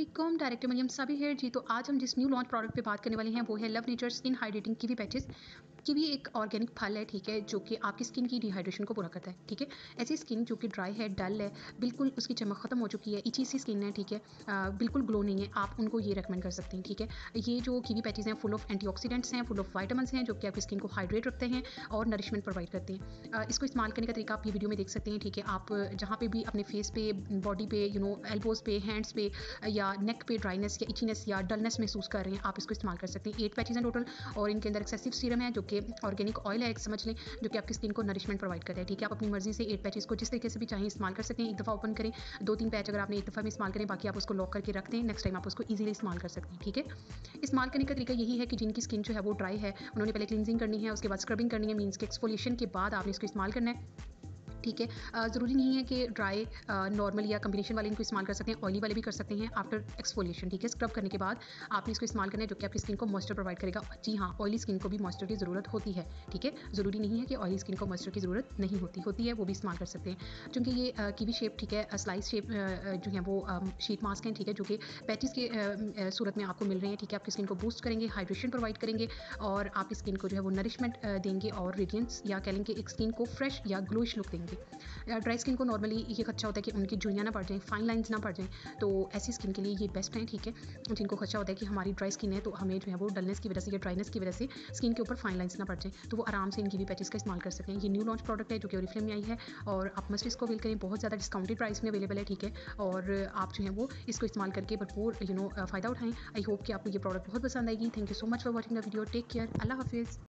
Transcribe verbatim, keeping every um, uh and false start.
वालेकुम, डायरेक्टर मरियम साबी है जी। तो आज हम जिस न्यू लॉन्च प्रोडक्ट पे बात करने वाले हैं वो है love nature skin hydrating kiwi patches. Kiwi एक ऑर्गेनिक फल है, ठीक है, जो कि आपकी स्किन की डिहाइड्रेशन को पूरा करता है, ठीक है। ऐसी स्किन जो कि ड्राई है, डल है, बिल्कुल उसकी चमक खत्म हो चुकी है, इची सी स्किन है, ठीक है, अ, बिल्कुल ग्लो नहीं है, आप उनको ये रेकमेंड कर सकते हैं, ठीक है। ये जो कीवी पैचेस हैं फुल ऑफ एंटीऑक्सीडेंट्स हैं, फुल ऑफ विटामिन्स हैं, जो कि आपकी स्किन को हाइड्रेट रखते हैं और नरिशमेंट प्रोवाइड करते हैं। अ, इसको इस्तेमाल करने का तरीका आप ये वीडियो में देख सकते हैं, ठीक है। आप जहाँ पे भी अपने फेस पे, बॉडी पे, यू नो एल्बोज पे, हैंड्स पे या नेक पे ड्राइनेस या इचीनेस या डलनेस महसूस कर रहे हैं, आप इसको इस्तेमाल कर सकते हैं। एट पैचेस हैं टोटल और इनके अंदर एक्सेसिव सीरम है जो कि ऑर्गेनिक ऑयल है, एक समझ लें, जो कि आपकी स्किन को नरिशमेंट प्रोवाइड करता है, ठीक है। आप अपनी मर्जी से एट पैचेस को जिस तरीके से भी चाहें इस्तेमाल कर सकते हैं। एक दफ़ा ओपन करें, दो तीन पैच अगर आपने एक दफ़ा में इस्तेमाल करें, बाकी आप उसको लॉक करके रख दें, नेक्स्ट टाइम आप उसको ईजिली इस्तेमाल कर सकते हैं, ठीक है। इस्तेमाल करने का तरीका यही है कि जिनकी स्किन जो है वो ड्राई है, उन्होंने पहले क्लिनजिंग करनी है, उसके बाद स्क्रबिंग करनी है, मीन्स के एक्सफोलिएशन के बाद आपने इसको इस्तेमाल करना है, ठीक है। अ, ज़रूरी नहीं है कि ड्राई, नॉर्मल या कॉम्बिनेशन वाले इनको इस्तेमाल कर सकते हैं, ऑयली वाले भी कर सकते हैं आफ्टर एक्सफोलिएशन, ठीक है। स्क्रब करने के बाद आपने इसको इस्तेमाल करना है, जो कि आपकी स्किन को मॉइस्चर प्रोवाइड करेगा। जी हाँ, ऑयली स्किन को भी मॉइस्चर की ज़रूरत होती है, ठीक है। ज़रूरी नहीं है कि ऑयली स्किन को मॉइस्चर की ज़रूरत नहीं होती होती है, वो भी इस्तेमाल कर सकते हैं, क्योंकि ये कीवी शेप, ठीक है, स्लाइस शेप जो है वो शीट मास्क हैं, ठीक है, जो कि पैचेस के अ, अ, सूरत में आपको मिल रहे हैं, ठीक है। आपकी स्किन को बूस्ट करेंगे, हाइड्रेशन प्रोवाइड करेंगे और आपकी स्किन को जो है वो नरिशमेंट देंगे और रेडियंस या कह लें कि एक स्किन को फ्रेश या ग्लोइश लुक देंगे। ड्राई स्किन को नॉर्मली ये खदशा होता है कि उनकी जुइयाँ ना पड़ जाएँ, फाइन लाइंस ना पड़ जाएँ, तो ऐसी स्किन के लिए ये बेस्ट हैं, ठीक है। जिनको खदशा होता है कि हमारी ड्राई स्किन है तो हमें जो है वो डलनेस की वजह से या ड्राइनेस की वजह से स्किन के ऊपर फाइन लाइंस ना पड़ जाएँ, तो वो आराम से इन कीवी पैचेस का इस्तेमाल कर सकते हैं। ये न्यू लॉन्च प्रोडक्ट है जो कि ओरिफ्लेम में आई है और आप मस्ट इसको अवेल करें, बहुत ज़्यादा डिस्काउंटेड प्राइस में अवेलेबल है, ठीक है। और आप जो है वो इसको इस्तेमाल करके भरपूर यू नो फ़ायदा उठाएँ। आई होप कि आपको ये प्रोडक्ट बहुत पसंद आएगी। Thank you so much for watching the video. Take care. अल्लाह हाफिज़।